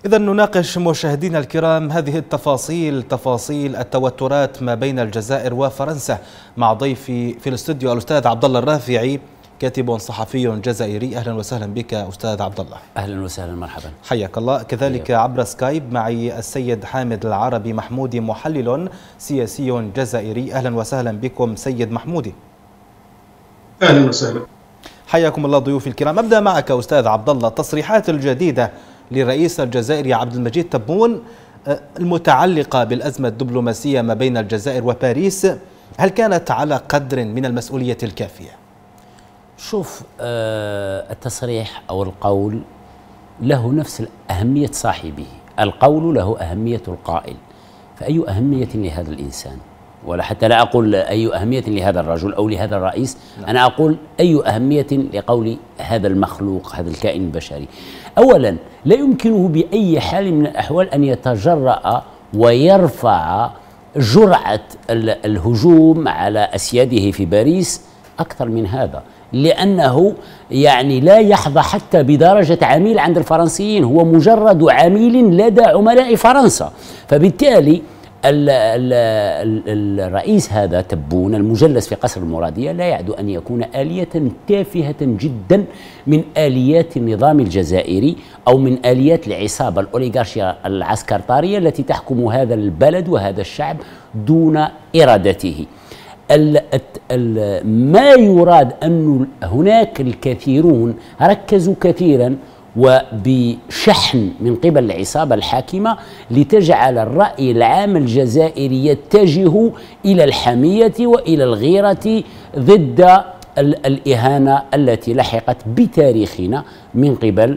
إذا نناقش مشاهدينا الكرام هذه تفاصيل التوترات ما بين الجزائر وفرنسا مع ضيفي في الاستوديو الأستاذ عبد الله الرافعي، كاتب صحفي جزائري. أهلا وسهلا بك أستاذ عبد الله. أهلا وسهلا، مرحبا، حياك الله. كذلك عبر سكايب معي السيد حامد العربي محمودي، محلل سياسي جزائري. أهلا وسهلا بكم سيد محمودي. أهلا وسهلا، حياكم الله ضيوفي الكرام. أبدأ معك أستاذ عبد الله. التصريحات الجديدة للرئيس الجزائري عبد المجيد تبون المتعلقة بالأزمة الدبلوماسية ما بين الجزائر وباريس، هل كانت على قدر من المسؤولية الكافية؟ شوف، التصريح أو القول له نفس أهمية صاحبه. القول له أهمية القائل، فأي أهمية لهذا الإنسان؟ ولا حتى لا أقول أي أهمية لهذا الرجل أو لهذا الرئيس، أنا أقول أي أهمية لقول هذا المخلوق، هذا الكائن البشري. أولا، لا يمكنه بأي حال من الأحوال أن يتجرأ ويرفع جرعة الهجوم على أسياده في باريس أكثر من هذا، لأنه يعني لا يحظى حتى بدرجة عميل عند الفرنسيين، هو مجرد عميل لدى عملاء فرنسا. فبالتالي الرئيس هذا تبون المجلس في قصر المرادية لا يعد أن يكون آلية تافهة جدا من آليات النظام الجزائري أو من آليات العصابة الأوليغارشية العسكرطارية التي تحكم هذا البلد وهذا الشعب دون إرادته. ما يراد أن هناك الكثيرون ركزوا كثيرا وبشحن من قبل العصابة الحاكمة لتجعل الرأي العام الجزائري يتجه إلى الحمية وإلى الغيرة ضد الإهانة التي لحقت بتاريخنا من قبل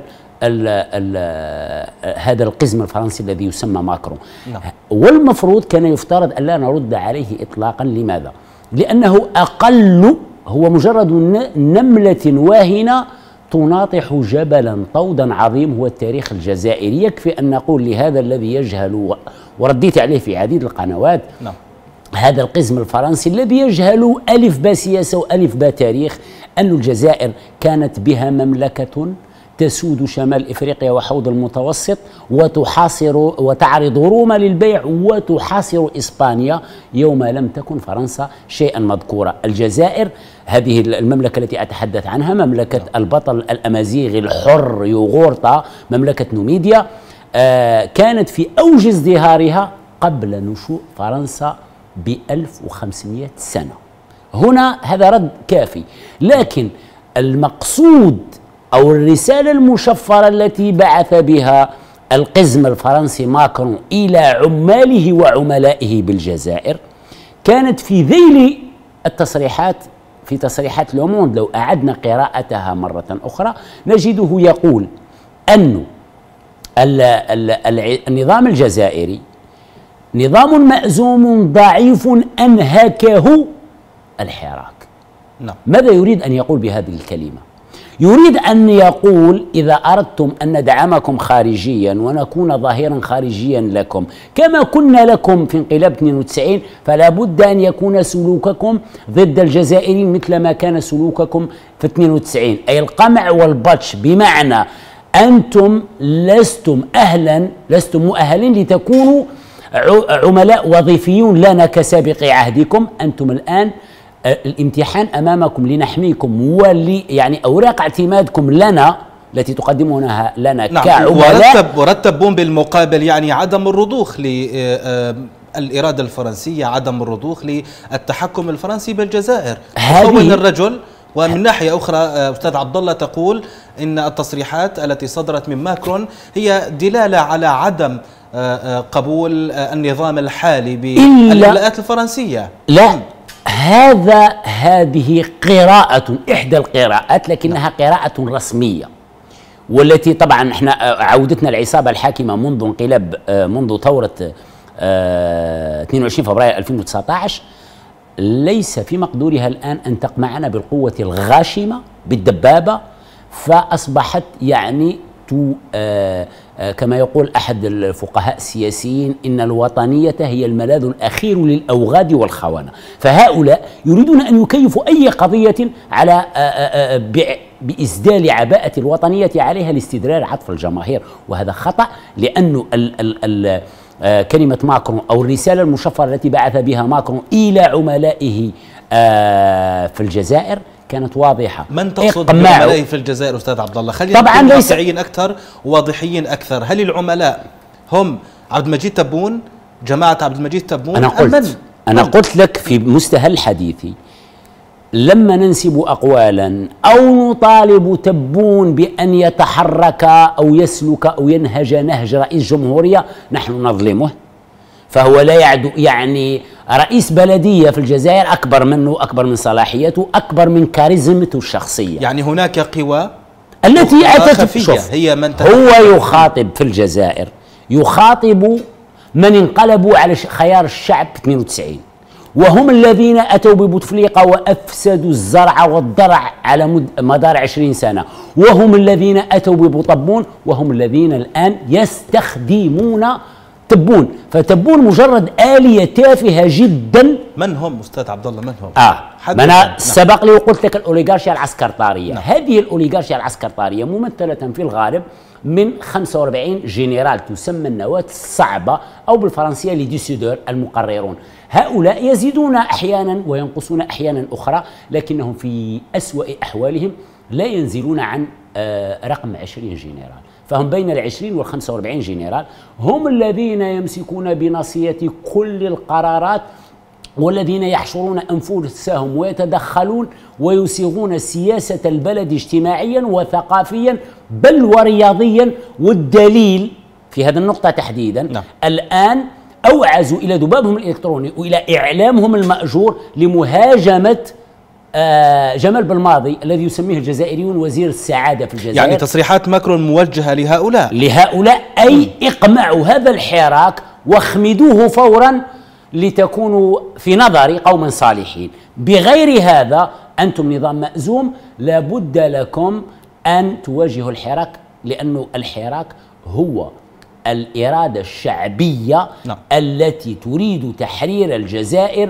هذا القزم الفرنسي الذي يسمى ماكرون. والمفروض كان يفترض أن لا نرد عليه إطلاقا. لماذا؟ لأنه هو مجرد نملة واهنة تناطح جبلا طودا عظيم هو التاريخ الجزائري. يكفي أن نقول لهذا الذي يجهل، ورديت عليه في عديد القنوات، هذا القزم الفرنسي الذي يجهل ألف با سياسة وألف با تاريخ، أن الجزائر كانت بها مملكة تسود شمال إفريقيا وحوض المتوسط وتعرض روما للبيع وتحاصر إسبانيا يوم لم تكن فرنسا شيئا مذكورا. الجزائر هذه المملكة التي أتحدث عنها مملكة البطل الأمازيغي الحر يوغورتا، مملكة نوميديا، كانت في أوج ازدهارها قبل نشوء فرنسا ب1500 سنة. هنا هذا رد كافي، لكن المقصود أو الرسالة المشفرة التي بعث بها القزم الفرنسي ماكرون إلى عماله وعملائه بالجزائر كانت في ذيل التصريحات، في تصريحات لوموند. لو أعدنا قراءتها مرة أخرى نجده يقول أن النظام الجزائري نظام مأزوم ضعيف أنهكه الحراك. ماذا يريد أن يقول بهذه الكلمة؟ يريد أن يقول إذا أردتم أن ندعمكم خارجيا ونكون ظهيرا خارجيا لكم كما كنا لكم في انقلاب 92، فلا بد أن يكون سلوككم ضد الجزائريين مثل ما كان سلوككم في 92، أي القمع والبطش، بمعنى أنتم لستم مؤهلين لتكونوا عملاء وظيفيون لنا كسابق عهدكم. أنتم الآن الامتحان أمامكم لنحميكم يعني أوراق اعتمادكم لنا التي تقدمونها لنا كعملاء. ورتبون بالمقابل يعني عدم الرضوخ للإرادة الفرنسية، عدم الرضوخ للتحكم الفرنسي بالجزائر. هذه الرجل. ومن ناحية أخرى أستاذ عبد الله تقول إن التصريحات التي صدرت من ماكرون هي دلالة على عدم قبول النظام الحالي بالولايات الفرنسية. لا، هذه قراءة، إحدى القراءات، لكنها قراءة رسمية، والتي طبعا احنا عودتنا العصابة الحاكمة منذ ثورة 22 فبراير 2019 ليس في مقدورها الآن أن تقمعنا بالقوة الغاشمة بالدبابة، فأصبحت يعني كما يقول أحد الفقهاء السياسيين إن الوطنية هي الملاذ الأخير للأوغاد والخونة. فهؤلاء يريدون أن يكيفوا أي قضية على بإسدال عباءة الوطنية عليها لاستدرار عطف الجماهير، وهذا خطأ، لأنه كلمة ماكرون أو الرسالة المشفرة التي بعث بها ماكرون إلى عملائه في الجزائر كانت واضحة. من تقصد بعملائه في الجزائر أستاذ عبد الله؟ خلينا طبعا نكون واقعيين أكثر وواضحيين أكثر. هل العملاء هم عبد المجيد تبون، جماعة عبد المجيد تبون؟ أنا قلت لك في مستهل حديثي لما ننسب أقوالا أو نطالب تبون بأن يتحرك أو يسلك أو ينهج نهج رئيس جمهورية نحن نظلمه، فهو لا يعد يعني رئيس بلدية في الجزائر أكبر منه، أكبر من صلاحيته، أكبر من كاريزمته الشخصية. يعني هناك قوى التي أتت هي من هو يخاطب في الجزائر، يخاطب من انقلبوا على خيار الشعب في 92، وهم الذين أتوا ببوتفليقة وأفسدوا الزرع والضرع على مدار 20 سنة، وهم الذين أتوا ببوطبون، وهم الذين الآن يستخدمون تبون. فتبون مجرد آلية تافهة جدا. من هم أستاذ عبد الله؟ من هم؟ أنا سبق لي وقلت لك الأوليغارشيا العسكرطارية. هذه الأوليغارشيا العسكرطارية ممثلة في الغالب من 45 جنرال تسمى النواة الصعبة، أو بالفرنسية لي ديسيدور المقررون. هؤلاء يزيدون أحيانا وينقصون أحيانا أخرى، لكنهم في أسوأ أحوالهم لا ينزلون عن رقم 20 جنرال. فهم بين 20 وال45 جنرال، هم الذين يمسكون بناصية كل القرارات، والذين يحشرون أنفسهم ويتدخلون ويصيغون سياسة البلد اجتماعيا وثقافيا بل ورياضيا. والدليل في هذه النقطة تحديدا الآن أوعزوا إلى ذبابهم الإلكتروني وإلى إعلامهم المأجور لمهاجمة جمال بالماضي الذي يسميه الجزائريون وزير السعادة في الجزائر. يعني تصريحات ماكرون موجهة لهؤلاء أي اقمعوا هذا الحراك واخمدوه فورا لتكونوا في نظري قوما صالحين. بغير هذا أنتم نظام مأزوم، لابد لكم أن تواجهوا الحراك، لأنه الحراك هو الإرادة الشعبية التي تريد تحرير الجزائر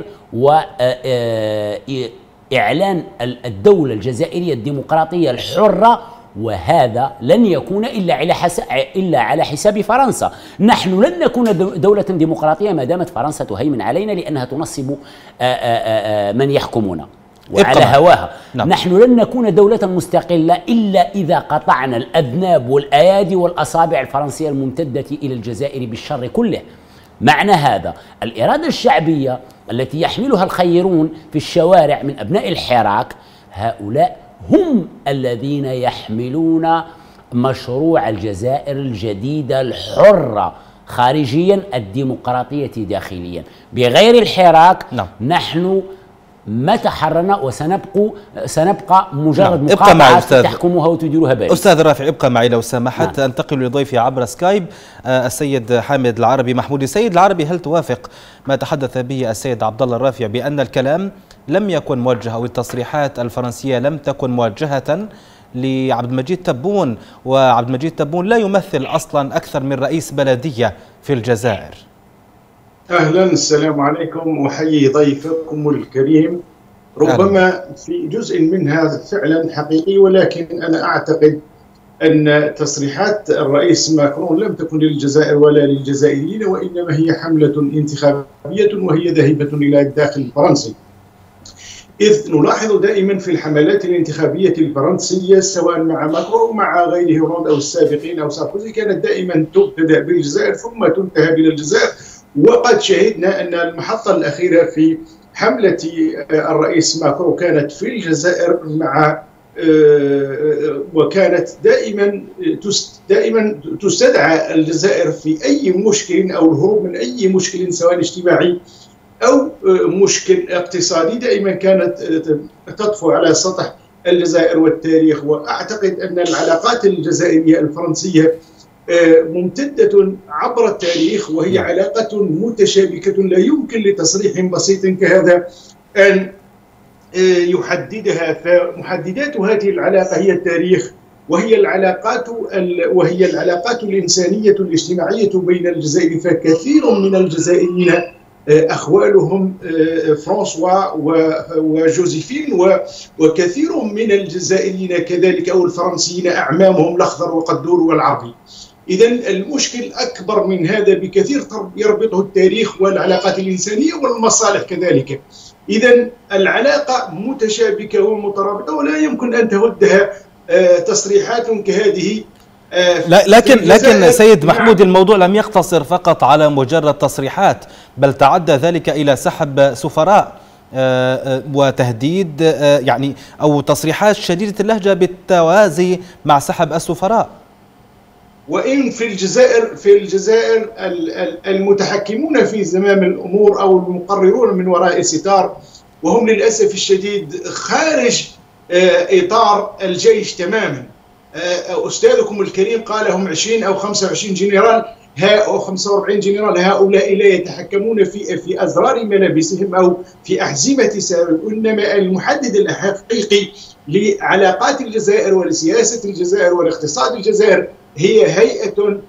وإعلان الدولة الجزائرية الديمقراطية الحرة، وهذا لن يكون إلا على حساب فرنسا. نحن لن نكون دولة ديمقراطية ما دامت فرنسا تهيمن علينا، لأنها تنصب من يحكمنا وعلى هواها. نحن لن نكون دولة مستقلة إلا إذا قطعنا الأذناب والأيادي والأصابع الفرنسية الممتدة إلى الجزائر بالشر كله. معنى هذا الإرادة الشعبية التي يحملها الخيرون في الشوارع من أبناء الحراك، هؤلاء هم الذين يحملون مشروع الجزائر الجديدة الحرة خارجيا، الديمقراطية داخليا. بغير الحراك نحن ما تحررنا وسنبقى مجرد مقاطعة تحكموها وتديروها بالي. أستاذ رافع ابقى معي لو سمحت. أنتقل لضيفي عبر سكايب السيد حامد العربي محمود. السيد العربي، هل توافق ما تحدث به السيد عبد الله الرافع بأن الكلام لم يكن موجه أو التصريحات الفرنسية لم تكن موجهة لعبد المجيد تبون، وعبد المجيد تبون لا يمثل أصلا أكثر من رئيس بلدية في الجزائر؟ أهلا، السلام عليكم، وحيي ضيفكم الكريم. ربما في جزء من هذا فعلا حقيقي، ولكن أنا أعتقد أن تصريحات الرئيس ماكرون لم تكن للجزائر ولا للجزائريين، وإنما هي حملة انتخابية وهي ذاهبة إلى الداخل الفرنسي. إذ نلاحظ دائما في الحملات الانتخابية الفرنسية سواء مع ماكرون ومع غيره هولاند أو السابقين أو ساركوزي كانت دائما تبتدأ بالجزائر ثم تنتهى إلى الجزائر. وقد شهدنا أن المحطة الأخيرة في حملة الرئيس ماكرون كانت في الجزائر مع وكانت دائما تستدعى الجزائر في أي مشكل أو الهروب من أي مشكل سواء اجتماعي أو مشكل اقتصادي، دائما كانت تطفو على سطح الجزائر والتاريخ. وأعتقد أن العلاقات الجزائرية الفرنسية ممتدة عبر التاريخ، وهي علاقة متشابكة لا يمكن لتصريح بسيط كهذا أن يحددها. فمحددات هذه العلاقة هي التاريخ، وهي العلاقات الإنسانية الاجتماعية بين الجزائر. فكثير من الجزائريين أخوالهم فرانسوا وجوزيفين وكثير من الجزائريين كذلك أو الفرنسيين أعمامهم الأخضر وقدور والعربي. إذا المشكل أكبر من هذا بكثير، يربطه التاريخ والعلاقات الإنسانية والمصالح كذلك. إذا العلاقة متشابكة ومترابطة ولا يمكن أن تهدها تصريحات كهذه. لكن سيد محمود، الموضوع لم يقتصر فقط على مجرد تصريحات، بل تعدى ذلك إلى سحب سفراء وتهديد يعني أو تصريحات شديدة اللهجة بالتوازي مع سحب السفراء. وإن في الجزائر المتحكمون في زمام الأمور أو المقررون من وراء ستار، وهم للأسف الشديد خارج إطار الجيش تماما. أستاذكم الكريم قال هم 20 أو 25 جنرال أو 45 جنرال، هؤلاء لا يتحكمون في أزرار ملابسهم أو في أحزمة سارهم، إنما المحدد الحقيقي لعلاقات الجزائر ولسياسة الجزائر والاقتصاد الجزائر هي هيئة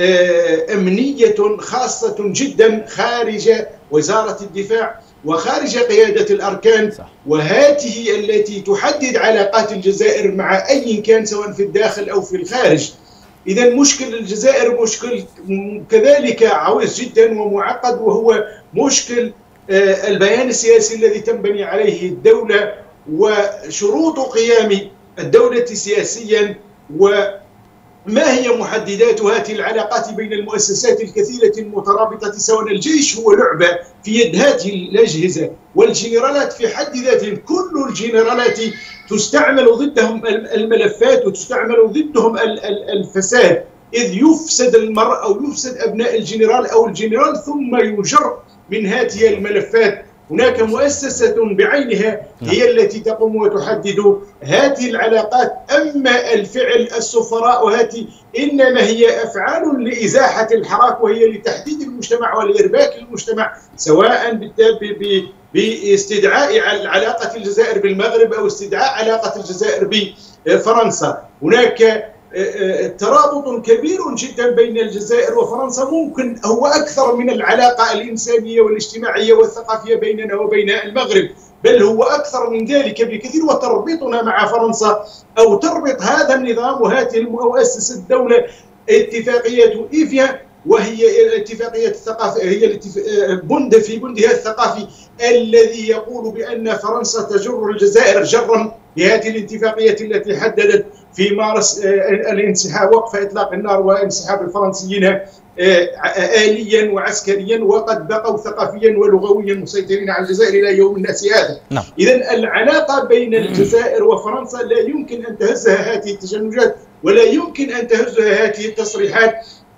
أمنية خاصة جدا خارج وزارة الدفاع وخارج قيادة الأركان، وهذه التي تحدد علاقات الجزائر مع أي كان سواء في الداخل أو في الخارج. إذا مشكل الجزائر مشكل كذلك عويص جدا ومعقد، وهو مشكل البيان السياسي الذي تنبني عليه الدولة وشروط قيام الدولة سياسيا، وما هي محددات هذه العلاقات بين المؤسسات الكثيرة المترابطة، سواء الجيش هو لعبة في يد هذه الأجهزة والجنرالات في حد ذاتهم. كل الجنرالات تستعمل ضدهم الملفات وتستعمل ضدهم الفساد، إذ يفسد المرء أو يفسد أبناء الجنرال أو الجنرال ثم يجر من هذه الملفات. هناك مؤسسة بعينها هي التي تقوم وتحدد هذه العلاقات. أما الفعل السفراء وهذه إنما هي أفعال لإزاحة الحراك، وهي لتحديد المجتمع ولإرباك المجتمع، سواء باستدعاء علاقة الجزائر بالمغرب أو استدعاء علاقة الجزائر بفرنسا. هناك ترابط كبير جدا بين الجزائر وفرنسا، ممكن هو أكثر من العلاقة الإنسانية والاجتماعية والثقافية بيننا وبين المغرب، بل هو أكثر من ذلك بكثير. وتربطنا مع فرنسا أو تربط هذا النظام وهذه المؤسسة الدولة اتفاقية إيفيا، وهي اتفاقية الثقافة، هي بند في بندها الثقافي الذي يقول بأن فرنسا تجر الجزائر جرا بهذه الاتفاقية التي حددت في مارس الانسحاب، وقف إطلاق النار وانسحاب الفرنسيين آليا وعسكريا، وقد بقوا ثقافيا ولغويا مسيطرين على الجزائر إلى يوم الناس هذا. إذن العلاقة بين الجزائر وفرنسا لا يمكن أن تهزها هذه التشنجات، ولا يمكن أن تهزها هذه التصريحات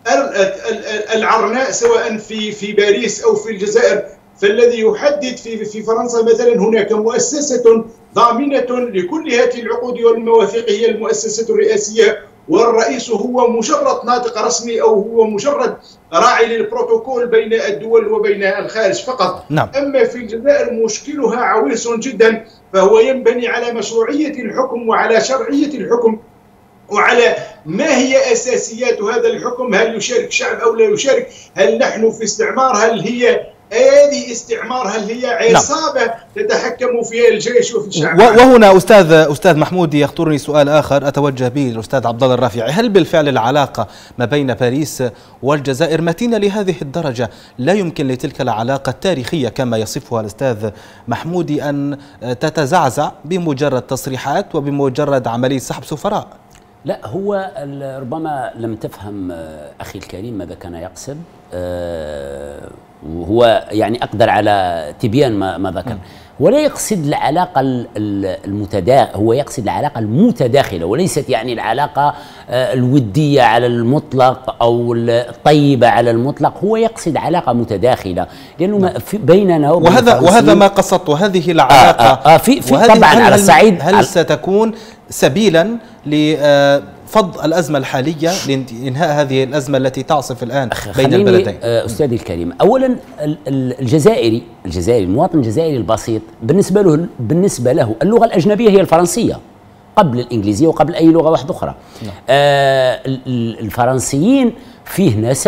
العرناء سواء في باريس أو في الجزائر. فالذي يحدد في فرنسا مثلا هناك مؤسسة ضامنة لكل هذه العقود والمواثيق، هي المؤسسة الرئاسية، والرئيس هو مجرد ناطق رسمي أو هو مجرد راعي للبروتوكول بين الدول وبين الخارج فقط. أما في الجزائر مشكلها عويص جدا، فهو ينبني على مشروعية الحكم وعلى شرعية الحكم وعلى ما هي أساسيات هذا الحكم، هل يشارك شعب أو لا يشارك، هل نحن في استعمار، هل هي أيادي استعمار، هل هي عصابة تتحكم فيها الجيش وفي الشعب. وهنا أستاذ محمود يخطرني سؤال آخر أتوجه به للأستاذ عبد الله الرافعي، هل بالفعل العلاقة ما بين باريس والجزائر متينة لهذه الدرجة؟ لا يمكن لتلك العلاقة التاريخية كما يصفها الأستاذ محمودي أن تتزعزع بمجرد تصريحات وبمجرد عملية سحب سفراء؟ لا، هو ربما لم تفهم أخي الكريم ماذا كان يقصد، وهو يعني أقدر على تبيان ما ذكر. ولا يقصد العلاقة هو يقصد العلاقة المتداخلة، وليست يعني العلاقة الودية على المطلق أو الطيبة على المطلق. هو يقصد علاقة متداخلة، لأنه بيننا وهذا ما قصدته. هذه العلاقة في طبعا على الصعيد هل ستكون سبيلا لفض الأزمة الحالية لإنهاء هذه الأزمة التي تعصف الآن بين البلدين؟ أستاذي الكريم، أولا الجزائري المواطن الجزائري البسيط بالنسبة له اللغة الأجنبية هي الفرنسية قبل الإنجليزية وقبل أي لغة واحدة أخرى. الفرنسيين فيه نسب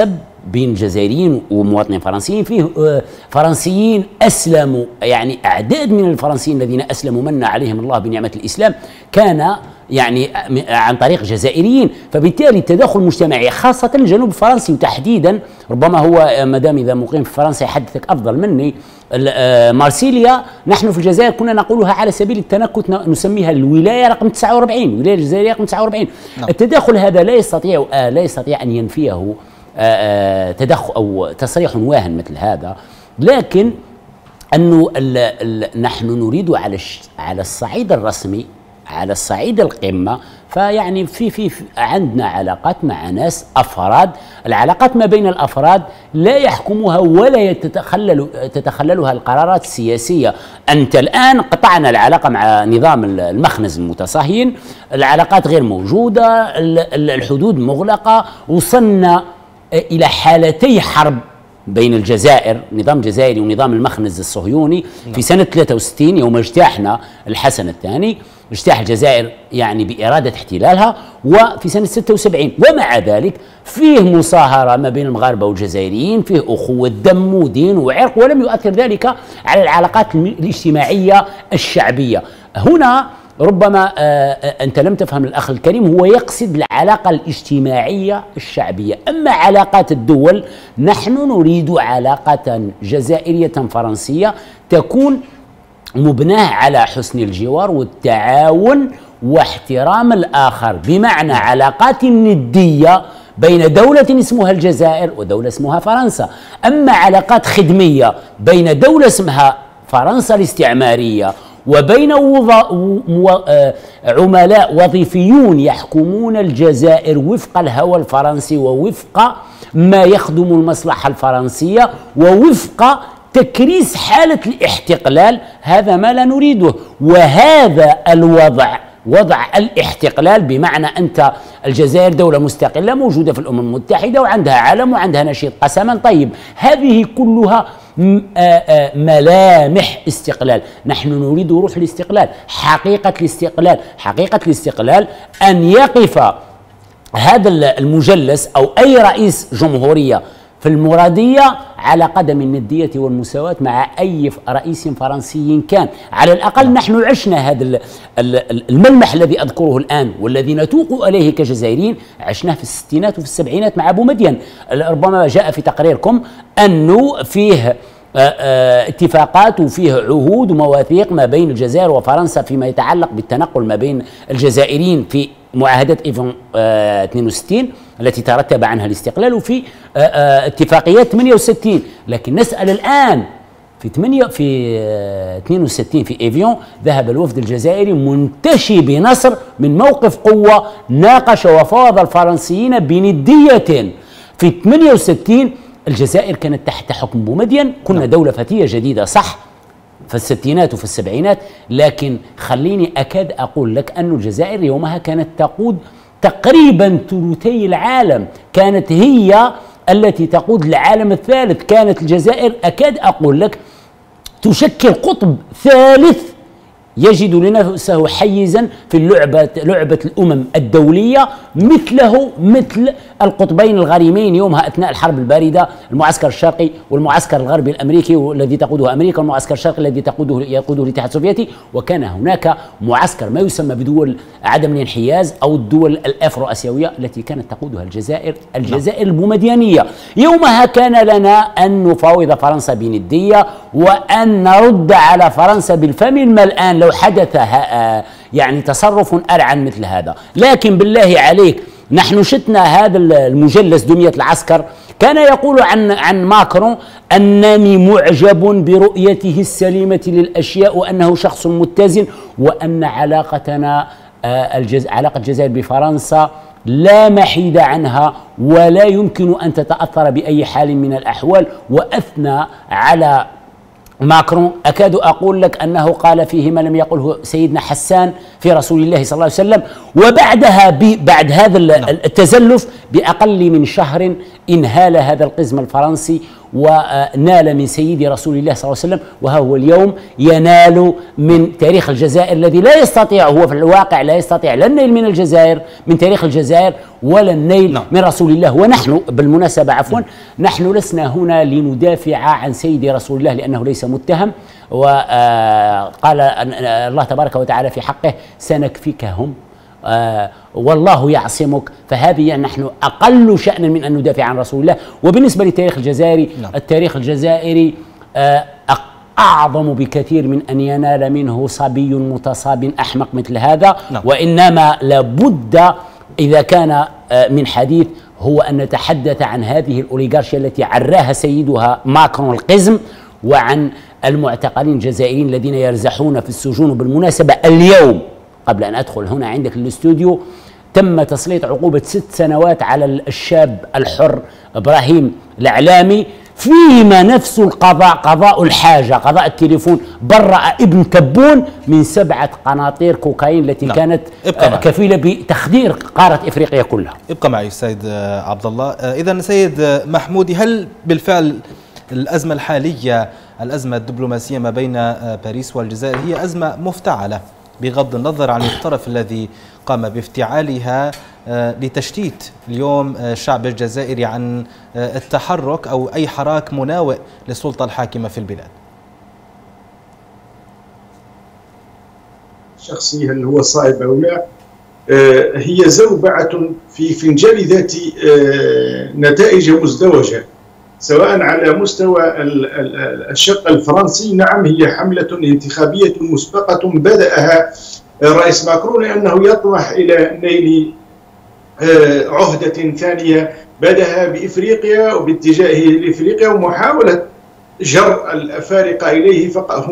بين جزائريين ومواطنين فرنسيين، فيه فرنسيين أسلموا، يعني أعداد من الفرنسيين الذين أسلموا من عليهم الله بنعمة الإسلام كان يعني عن طريق جزائريين. فبالتالي التداخل المجتمعي خاصة الجنوب الفرنسي وتحديدا، ربما هو مدام إذا مقيم في فرنسا يحدثك أفضل مني، مارسيليا نحن في الجزائر كنا نقولها على سبيل التنكت نسميها الولاية رقم 49، الولاية الجزائرية رقم 49. التداخل هذا لا يستطيع أن ينفيه تدخل أو تصريح واهن مثل هذا، لكن أنه نحن نريد على الصعيد الرسمي، على الصعيد القمة، فيعني في عندنا علاقات مع ناس أفراد. العلاقات ما بين الأفراد لا يحكمها ولا تتخللها القرارات السياسية. أنت الآن قطعنا العلاقة مع نظام المخنز المتصهين، العلاقات غير موجودة، الحدود مغلقة، وصلنا إلى حالتي حرب بين الجزائر، نظام جزائري ونظام المخنز الصهيوني في سنة 63 يوم اجتاحنا الحسن الثاني، اجتاح الجزائر يعني بإرادة احتلالها، وفي سنة 76. ومع ذلك فيه مصاهرة ما بين المغاربة والجزائريين، فيه أخوة دم ودين وعرق، ولم يؤثر ذلك على العلاقات الاجتماعية الشعبية. هنا ربما أنت لم تفهم الأخ الكريم، هو يقصد العلاقة الاجتماعية الشعبية. أما علاقات الدول، نحن نريد علاقة جزائرية فرنسية تكون مبناه على حسن الجوار والتعاون واحترام الآخر، بمعنى علاقات ندية بين دولة اسمها الجزائر ودولة اسمها فرنسا. أما علاقات خدمية بين دولة اسمها فرنسا الاستعمارية وبين عملاء وظيفيون يحكمون الجزائر وفق الهوى الفرنسي ووفق ما يخدم المصلحة الفرنسية ووفق تكريس حالة الاحتقلال، هذا ما لا نريده. وهذا الوضع وضع الاحتقلال، بمعنى أنت الجزائر دولة مستقلة موجودة في الأمم المتحدة وعندها علم وعندها نشيد قسما، طيب هذه كلها ملامح استقلال. نحن نريد روح الاستقلال، حقيقة الاستقلال. حقيقة الاستقلال أن يقف هذا المجلس أو أي رئيس جمهورية في المرادية على قدم الندية والمساواة مع أي رئيس فرنسي كان. على الأقل نحن عشنا هذا الملمح الذي أذكره الآن والذي نتوق إليه كجزائريين، عشناه في الستينات وفي السبعينات مع أبو مدين. ربما جاء في تقريركم أنه فيه اتفاقات وفيه عهود ومواثيق ما بين الجزائر وفرنسا فيما يتعلق بالتنقل ما بين الجزائريين في معاهدة إيفون 62 التي ترتب عنها الاستقلال، وفي اتفاقيات 68. لكن نسأل الآن في 62 في إيفيون ذهب الوفد الجزائري منتشي بنصر من موقف قوة، ناقش وفاوض الفرنسيين بندية. في 68 الجزائر كانت تحت حكم بومدين، كنا دولة فتية جديدة صح في الستينات وفي السبعينات، لكن خليني أكاد أقول لك أن الجزائر يومها كانت تقود تقريبا ثلثي العالم، كانت هي التي تقود العالم الثالث. كانت الجزائر أكاد أقول لك تشكل قطب ثالث يجد لنفسه حيزا في لعبة الأمم الدولية مثل القطبين الغريمين يومها أثناء الحرب الباردة، المعسكر الشرقي والمعسكر الغربي الأمريكي والذي تقوده أمريكا، والمعسكر الشرقي الذي يقوده الاتحاد السوفيتي. وكان هناك معسكر ما يسمى بدول عدم الانحياز أو الدول الأفرو آسيوية التي كانت تقودها الجزائر البومديانية. يومها كان لنا أن نفاوض فرنسا بندية وأن نرد على فرنسا بالفم الملآن لو حدث يعني تصرف أرعن مثل هذا. لكن بالله عليك، نحن شتنا هذا المجلس دمية العسكر كان يقول عن ماكرون أنني معجب برؤيته السليمة للأشياء وأنه شخص متزن، وأن علاقتنا علاقة الجزائر بفرنسا لا محيد عنها ولا يمكن أن تتأثر بأي حال من الأحوال. وأثنى على ماكرون، أكاد أقول لك أنه قال فيه ما لم يقله سيدنا حسان في في رسول الله صلى الله عليه وسلم. وبعدها بعد هذا التزلف بأقل من شهر انهال هذا القزم الفرنسي ونال من سيدي رسول الله صلى الله عليه وسلم، وها هو اليوم ينال من تاريخ الجزائر الذي لا يستطيع، هو في الواقع لا يستطيع لا النيل من الجزائر من تاريخ الجزائر ولا النيل من رسول الله. ونحن بالمناسبة عفوا نحن لسنا هنا لندافع عن سيدي رسول الله لأنه ليس متهم، وقال الله تبارك وتعالى في حقه سنكفيكهم والله يعصمك، فهذه نحن أقل شأنا من أن ندافع عن رسول الله. وبالنسبة للتاريخ الجزائري التاريخ الجزائري أعظم بكثير من أن ينال منه صبي متصاب أحمق مثل هذا، وإنما لابد إذا كان من حديث هو أن نتحدث عن هذه الأوليغارشيا التي عراها سيدها ماكرون القزم، وعن المعتقلين الجزائريين الذين يرزحون في السجون. بالمناسبة اليوم قبل أن أدخل هنا عندك الاستوديو تم تسليط عقوبة 6 سنوات على الشاب الحر إبراهيم العلامي، فيما نفس القضاء قضاء الحاجة قضاء التليفون برأ ابن تبون من 7 قناطير كوكايين التي كانت كفيلة بتخدير قارة إفريقيا كلها. ابقى معي سيد عبد الله. إذا سيد محمودي، هل بالفعل الأزمة الحالية الأزمة الدبلوماسية ما بين باريس والجزائر هي أزمة مفتعلة بغض النظر عن الطرف الذي قام بافتعالها لتشتيت اليوم الشعب الجزائري عن التحرك أو أي حراك مناوئ للسلطة الحاكمة في البلاد؟ شخصي هل هو صائب أو لا، هي زوبعة في فنجان ذات نتائج مزدوجة، سواء على مستوى الشق الفرنسي. نعم، هي حملة انتخابية مسبقة بدأها الرئيس ماكرون لأنه يطمح إلى نيل عهدة ثانية بدأها بإفريقيا وباتجاهه لإفريقيا ومحاولة جر الأفارقة إليه.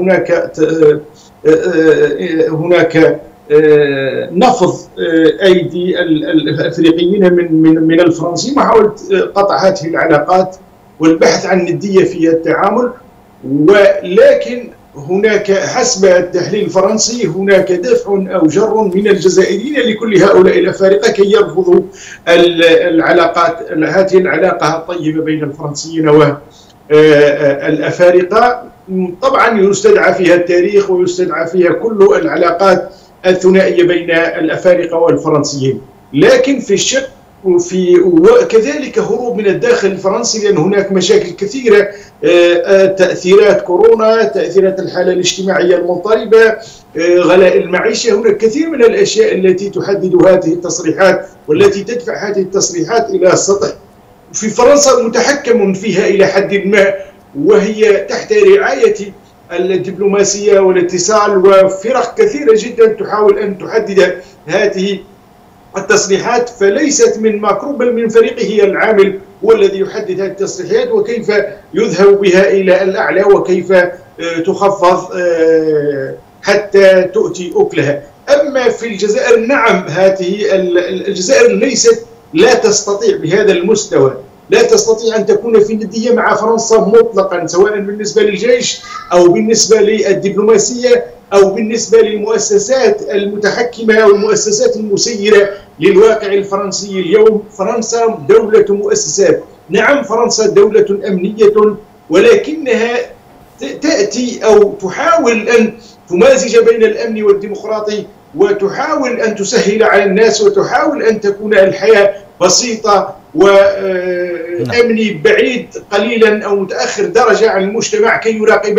هناك نفض أيدي الأفريقيين من الفرنسيين، محاولة قطع هذه العلاقات والبحث عن ندية في التعامل. ولكن هناك حسب التحليل الفرنسي هناك دفع أو جر من الجزائريين لكل هؤلاء الأفارقة كي يرفضوا العلاقات، هذه العلاقة الطيبة بين الفرنسيين والأفارقة. طبعا يستدعى فيها التاريخ ويستدعى فيها كل العلاقات الثنائية بين الأفارقة والفرنسيين، لكن في الشق وكذلك هروب من الداخل الفرنسي، لأن هناك مشاكل كثيرة، تأثيرات كورونا، تأثيرات الحالة الاجتماعية المضطربة، غلاء المعيشة. هناك كثير من الأشياء التي تحدد هذه التصريحات والتي تدفع هذه التصريحات إلى السطح. في فرنسا متحكم فيها إلى حد ما، وهي تحت رعاية الدبلوماسية والاتصال، وفرق كثيرة جدا تحاول أن تحدد هذه التصريحات، فليست من ماكرون بل من فريقه هي العامل هو الذي يحدد هذه التصريحات وكيف يذهب بها إلى الأعلى وكيف تخفض حتى تؤتي أكلها. أما في الجزائر نعم، هذه الجزائر لا تستطيع بهذا المستوى، لا تستطيع أن تكون في ندية مع فرنسا مطلقا، سواء بالنسبة للجيش أو بالنسبة للدبلوماسية أو بالنسبة للمؤسسات المتحكمة أو المؤسسات المسيرة للواقع الفرنسي اليوم. فرنسا دولة مؤسسات، نعم فرنسا دولة أمنية، ولكنها تأتي أو تحاول أن تمازج بين الأمن والديمقراطي، وتحاول أن تسهل على الناس، وتحاول أن تكون الحياة بسيطة وأمني بعيد قليلا أو متأخر درجة عن المجتمع كي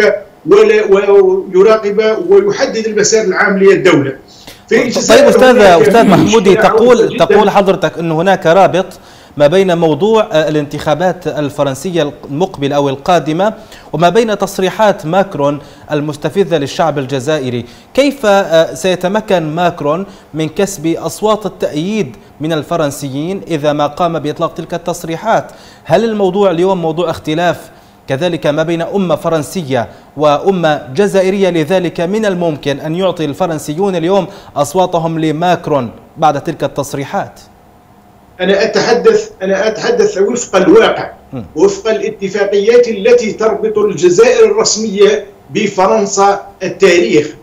يراقب ويحدد المسار العام للدولة. طيب أستاذ محمودي، تقول حضرتك أن هناك رابط ما بين موضوع الانتخابات الفرنسية المقبلة أو القادمة وما بين تصريحات ماكرون المستفزة للشعب الجزائري. كيف سيتمكن ماكرون من كسب أصوات التأييد من الفرنسيين إذا ما قام بإطلاق تلك التصريحات؟ هل الموضوع اليوم موضوع اختلاف كذلك ما بين أمة فرنسية وأمة جزائرية؟ لذلك من الممكن أن يعطي الفرنسيون اليوم أصواتهم لماكرون بعد تلك التصريحات. أنا أتحدث وفق الواقع، وفق الاتفاقيات التي تربط الجزائر الرسمية بفرنسا التاريخ.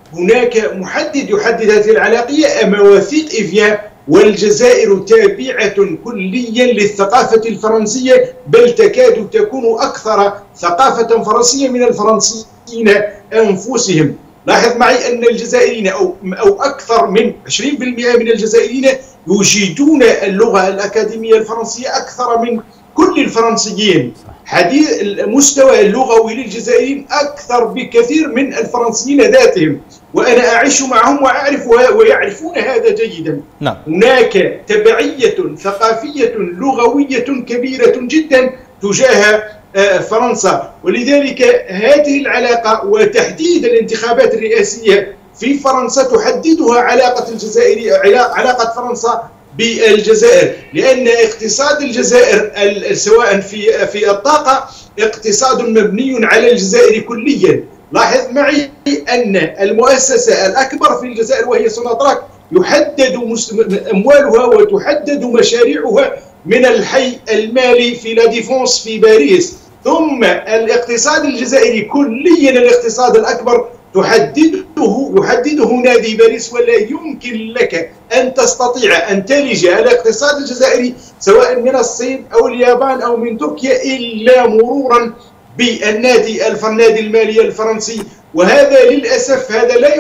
هناك محدد يحدد هذه العلاقية، مواثيق إيفيان، والجزائر تابعة كليا للثقافة الفرنسية، بل تكاد تكون أكثر ثقافة فرنسية من الفرنسيين أنفسهم. لاحظ معي أن الجزائريين أو أكثر من 20% من الجزائريين يجيدون اللغة الأكاديمية الفرنسية أكثر من كل الفرنسيين. حديث المستوى اللغوي للجزائريين أكثر بكثير من الفرنسيين ذاتهم، وأنا أعيش معهم وأعرفها ويعرفون هذا جيدا. نعم. هناك تبعية ثقافية لغوية كبيرة جدا تجاه فرنسا، ولذلك هذه العلاقة وتحديد الانتخابات الرئاسية في فرنسا تحددها علاقة الجزائر علاقة فرنسا بالجزائر، لأن اقتصاد الجزائر سواء في الطاقة اقتصاد مبني على الجزائر كليا. لاحظ معي أن المؤسسة الأكبر في الجزائر وهي سوناتراك يحدد أموالها وتحدد مشاريعها من الحي المالي في لا ديفونس في باريس، ثم الاقتصاد الجزائري كليا الاقتصاد الأكبر يحدده نادي باريس، ولا يمكن لك أن تستطيع أن تلج الاقتصاد الجزائري سواء من الصين أو اليابان أو من تركيا إلا مرورا بالنادي المالي الفرنسي. وهذا للأسف هذا لا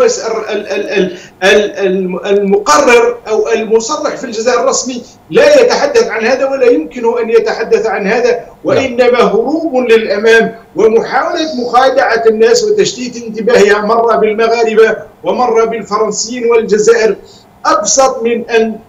المقرر أو المصرح في الجزائر الرسمي لا يتحدث عن هذا ولا يمكن أن يتحدث عن هذا، وإنما هروب للأمام ومحاولة مخادعة الناس وتشتيت انتباهها مرة بالمغاربة ومرة بالفرنسيين. والجزائر أبسط من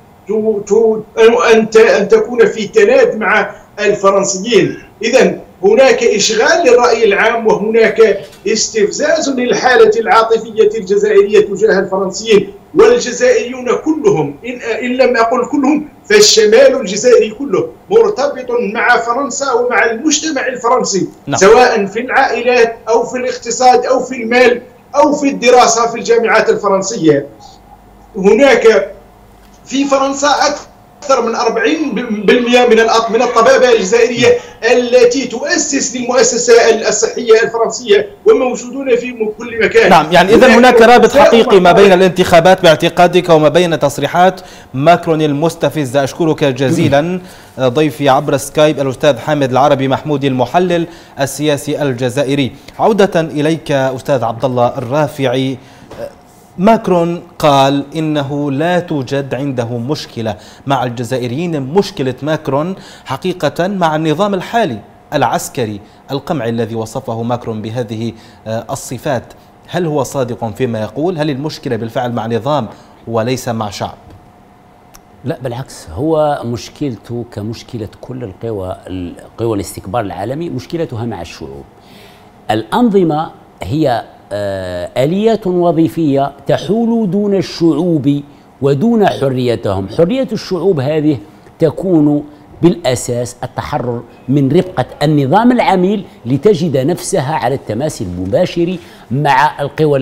أن تكون في تناد مع الفرنسيين. إذن هناك إشغال للرأي العام وهناك استفزاز للحالة العاطفية الجزائرية تجاه الفرنسيين، والجزائريون كلهم إن لم أقل كلهم فالشمال الجزائري كله مرتبط مع فرنسا ومع المجتمع الفرنسي. نعم. سواء في العائلات أو في الاقتصاد أو في المال أو في الدراسة في الجامعات الفرنسية. هناك في فرنسا أكثر من 40% من الطبابة الجزائرية التي تؤسس للمؤسسة الصحية الفرنسية وموجودون في كل مكان. نعم، يعني إذن هناك رابط حقيقي ما بين الانتخابات باعتقادك وما بين تصريحات ماكرون المستفزة. أشكرك جزيلا ضيفي عبر سكايب الأستاذ حامد العربي محمودي المحلل السياسي الجزائري. عودة إليك أستاذ عبد الله الرافعي، ماكرون قال إنه لا توجد عنده مشكلة مع الجزائريين، مشكلة ماكرون حقيقة مع النظام الحالي العسكري القمعي الذي وصفه ماكرون بهذه الصفات. هل هو صادق فيما يقول؟ هل المشكلة بالفعل مع نظام وليس مع شعب؟ لا بالعكس، هو مشكلته كمشكلة كل قوى الاستكبار العالمي مشكلتها مع الشعوب. الأنظمة هي آليات وظيفية تحول دون الشعوب ودون حريتهم. حرية الشعوب هذه تكون بالأساس التحرر من ربقة النظام العميل لتجد نفسها على التماس المباشر مع القوى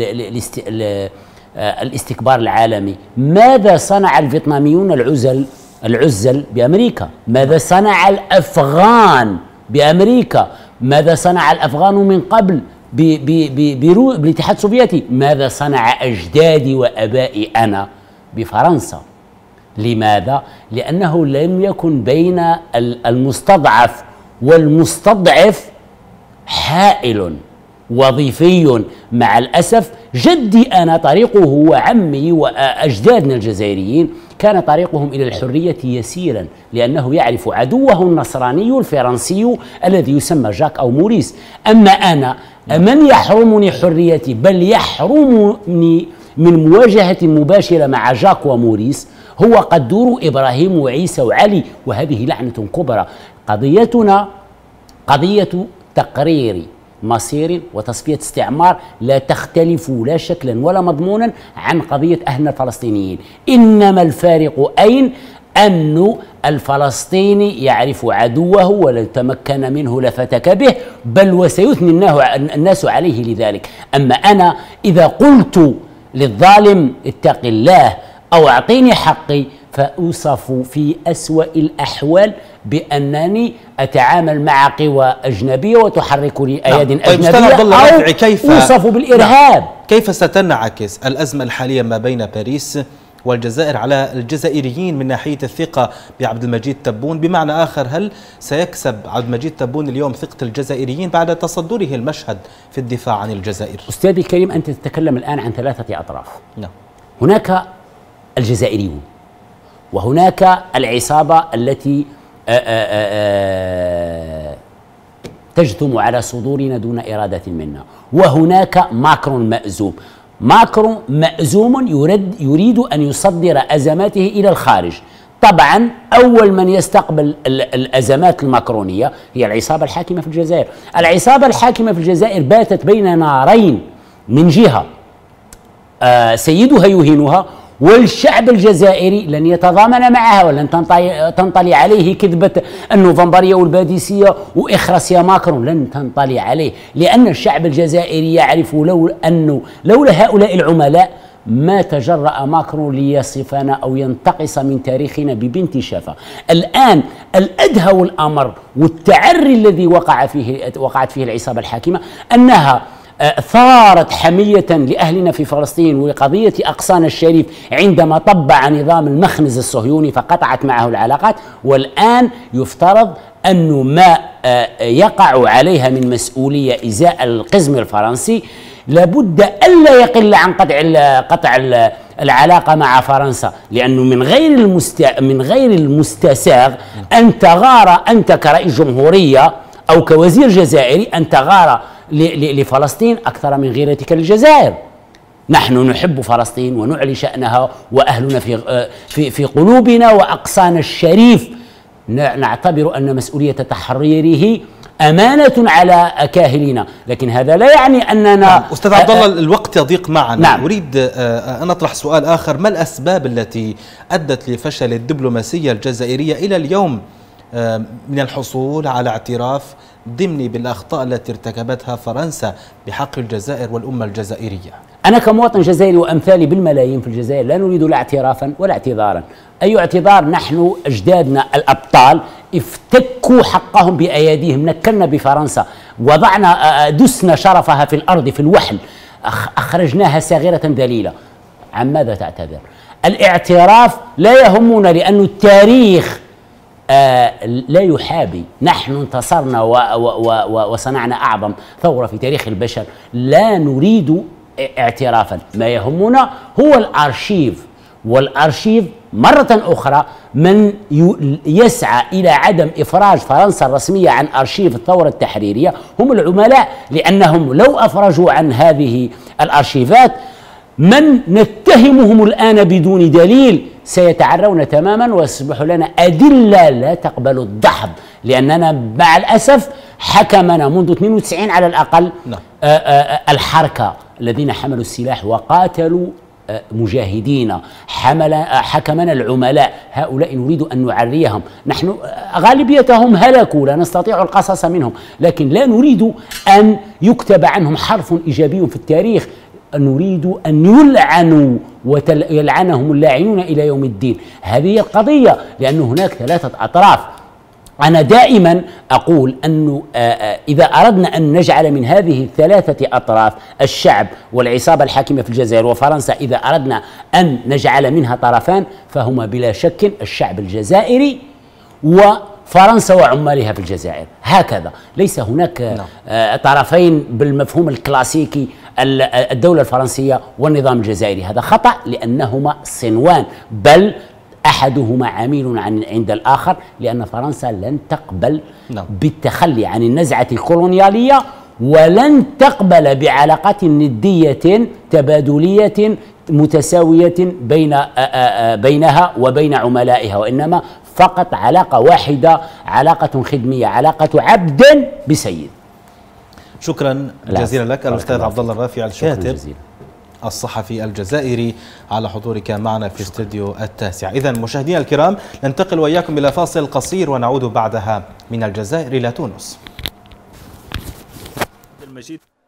الاستكبار العالمي. ماذا صنع الفيتناميون العزل بأمريكا؟ ماذا صنع الأفغان بأمريكا؟ ماذا صنع الأفغان من قبل بالاتحاد السوفيتي؟ ماذا صنع أجدادي وأبائي أنا بفرنسا؟ لماذا؟ لأنه لم يكن بين المستضعف والمستضعف حائل وظيفي. مع الأسف جدي أنا طريقه وعمي وأجدادنا الجزائريين كان طريقهم إلى الحرية يسيرا، لأنه يعرف عدوه النصراني الفرنسي الذي يسمى جاك أو موريس. أما أنا من يحرمني حريتي بل يحرمني من مواجهة مباشرة مع جاك وموريس هو قدور إبراهيم وعيسى وعلي، وهذه لعنة كبرى. قضيتنا قضية تقرير مصير وتصفية استعمار لا تختلف لا شكلا ولا مضمونا عن قضية أهلنا الفلسطينيين. إنما الفارق أين؟ أن الفلسطيني يعرف عدوه ولو تمكن منه لفتك به، بل وسيثني الناس عليه لذلك. أما أنا إذا قلت للظالم اتق الله أو أعطيني حقي فأوصف في أسوأ الأحوال بأنني أتعامل مع قوى أجنبية وتحرك لي أيادي طيب أجنبية أو أوصف بالإرهاب. كيف ستنعكس الأزمة الحالية ما بين باريس والجزائر على الجزائريين من ناحية الثقة بعبد المجيد تبون؟ بمعنى آخر، هل سيكسب عبد المجيد تبون اليوم ثقة الجزائريين بعد تصدره المشهد في الدفاع عن الجزائر؟ أستاذي الكريم، أنت تتكلم الآن عن ثلاثة أطراف. نعم. هناك الجزائريون، وهناك العصابة التي تجثم على صدورنا دون إرادة منا، وهناك ماكرون مأزوم. ماكرون مأزوم يريد أن يصدر أزماته إلى الخارج. طبعا أول من يستقبل الأزمات الماكرونية هي العصابة الحاكمة في الجزائر. العصابة الحاكمة في الجزائر باتت بين نارين، من جهة سيدها يهينها، والشعب الجزائري لن يتضامن معها ولن تنطلي عليه كذبة النوفمبرية والباديسية وإخرس يا ماكرون، لن تنطلي عليه، لأن الشعب الجزائري يعرف لولا هؤلاء العملاء ما تجرأ ماكرون ليصفنا أو ينتقص من تاريخنا ببنت شفا. الآن الأدهى والأمر والتعري الذي وقعت فيه العصابة الحاكمة أنها ثارت حمية لأهلنا في فلسطين ولقضية أقصان الشريف عندما طبع نظام المخنز الصهيوني فقطعت معه العلاقات، والآن يفترض أنه ما يقع عليها من مسؤولية إزاء القزم الفرنسي لابد ألا يقل عن قطع العلاقة مع فرنسا، لأنه من غير المستساغ أن تغار أنت كرئيس جمهورية أو كوزير جزائري أن تغار لفلسطين أكثر من غيرتك للجزائر. نحن نحب فلسطين ونعلي شأنها، وأهلنا في قلوبنا، وأقصانا الشريف نعتبر أن مسؤولية تحريره أمانة على كاهلنا، لكن هذا لا يعني أننا أستاذ عبد الله الوقت يضيق معنا. نعم. أريد أن أطرح سؤال آخر: ما الأسباب التي أدت لفشل الدبلوماسية الجزائرية إلى اليوم من الحصول على اعتراف ضمني بالأخطاء التي ارتكبتها فرنسا بحق الجزائر والأمة الجزائرية؟ أنا كمواطن جزائري وأمثالي بالملايين في الجزائر لا نريد لا اعترافا ولا اعتذارا. أي اعتذار؟ نحن أجدادنا الأبطال افتكوا حقهم بأيديهم، نكلنا بفرنسا، وضعنا دسنا شرفها في الأرض في الوحل، أخرجناها صغيرة ذليلة. عن ماذا تعتذر؟ الاعتراف لا يهمنا، لأن التاريخ لا يحابي. نحن انتصرنا وصنعنا أعظم ثورة في تاريخ البشر، لا نريد اعترافا. ما يهمنا هو الأرشيف، والأرشيف مرة أخرى من يسعى إلى عدم إفراج فرنسا الرسمية عن أرشيف الثورة التحريرية هم العملاء، لأنهم لو أفرجوا عن هذه الأرشيفات من نتهمهم الآن بدون دليل سيتعرون تماما ويصبح لنا أدلة لا تقبل الدحض، لأننا مع الأسف حكمنا منذ 92 على الأقل الحركة الذين حملوا السلاح وقاتلوا مجاهدين، حكمنا العملاء. هؤلاء نريد أن نعريهم. نحن غالبيتهم هلكوا، لا نستطيع القصص منهم، لكن لا نريد أن يكتب عنهم حرف إيجابي في التاريخ. نريد أن يلعنوا ويلعنهم اللاعنون إلى يوم الدين. هذه القضية، لأن هناك ثلاثة أطراف. أنا دائما أقول أنه إذا أردنا أن نجعل من هذه الثلاثة أطراف، الشعب والعصابة الحاكمة في الجزائر وفرنسا، إذا أردنا أن نجعل منها طرفان فهما بلا شك الشعب الجزائري وفرنسا وعمالها في الجزائر. هكذا، ليس هناك طرفين بالمفهوم الكلاسيكي الدولة الفرنسية والنظام الجزائري. هذا خطأ، لأنهما صنوان، بل أحدهما عميل عند الآخر، لأن فرنسا لن تقبل بالتخلي عن النزعة الكولونيالية، ولن تقبل بعلاقات ندية تبادلية متساوية بينها وبين عملائها، وإنما فقط علاقة واحدة، علاقة خدمية، علاقة عبد بسيد. شكرا جزيلا لك الأستاذ عبد الله الرافع الكاتب الصحفي الجزائري على حضورك معنا في استوديو التاسع. إذا مشاهدينا الكرام، ننتقل وإياكم إلى فاصل قصير ونعود بعدها من الجزائر إلى تونس.